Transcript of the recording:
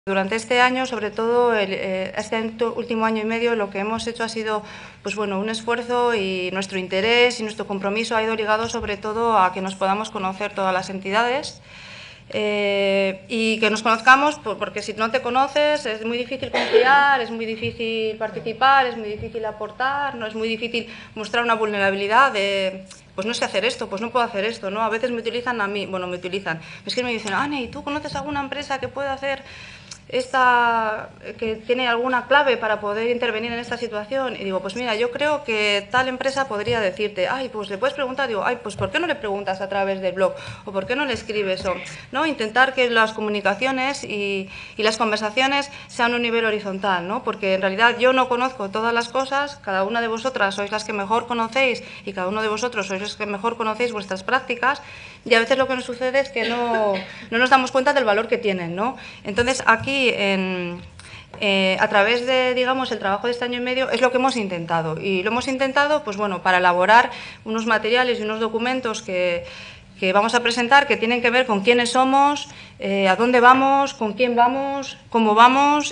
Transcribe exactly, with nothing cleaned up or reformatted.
Durante este año, sobre todo el, eh, este último año y medio, lo que hemos hecho ha sido pues bueno, un esfuerzo, y nuestro interés y nuestro compromiso ha ido ligado sobre todo a que nos podamos conocer todas las entidades eh, y que nos conozcamos, porque si no te conoces es muy difícil confiar, es muy difícil participar, es muy difícil aportar, no es muy difícil mostrar una vulnerabilidad de pues no sé hacer esto, pues no puedo hacer esto, ¿no? A veces me utilizan a mí, bueno, me utilizan, es que me dicen, Ane, ¿y tú conoces alguna empresa que pueda hacer esta, que tiene alguna clave para poder intervenir en esta situación? Y digo, pues mira, yo creo que tal empresa podría decirte, ay, pues le puedes preguntar, digo, ay, pues ¿por qué no le preguntas a través del blog? ¿O por qué no le escribes? O, ¿no? Intentar que las comunicaciones y, y las conversaciones sean a un nivel horizontal, ¿no? Porque en realidad yo no conozco todas las cosas, cada una de vosotras sois las que mejor conocéis y cada uno de vosotros sois los que mejor conocéis vuestras prácticas, y a veces lo que nos sucede es que no, no nos damos cuenta del valor que tienen, ¿no? Entonces, aquí, en, eh, a través de, digamos, el trabajo de este año y medio, es lo que hemos intentado. Y lo hemos intentado, pues bueno, para elaborar unos materiales y unos documentos que, que vamos a presentar, que tienen que ver con quiénes somos, eh, a dónde vamos, con quién vamos, cómo vamos